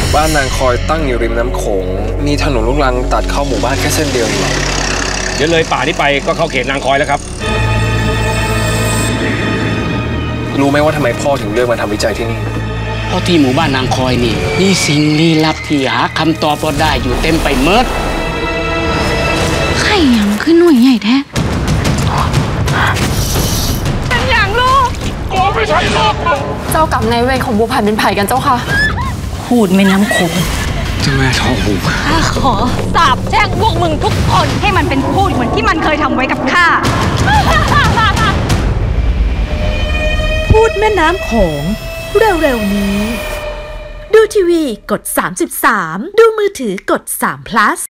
บ้านนางคอยตั้งอยู่ริมน้ำโขงมีถนนลูกรังตัดเข้าหมู่บ้านแค่เส้นเดียวเองเดี๋ยวเลยป่านี้ไปก็เข้าเขตนางคอยแล้วครับรู้ไหมว่าทำไมพ่อถึงเลือกมาทำวิจัยที่นี่เพราะที่หมู่บ้านนางคอยนี่มีสิ่งลี้ลับที่หาคำตอบบ่ได้อยู่เต็มไปหมดไข่ยังขึ้นหน่วยใหญ่แท้เป็นอย่างลูกกูไม่ใช่ลูกเจ้ากรรมนายเวรของบัวผันเป็นไผ่กันเจ้าค่ะพูดไม่น้ำคงเจ้าแม่ทองหูข้าขอสาบแช่งพวกมึงทุกคนให้มันเป็นพูดเหมือนที่มันเคยทำไว้กับข้าพูดแม่น้ำโขงเร็วๆนี้ดูทีวีกด33ดูมือถือกด3 plus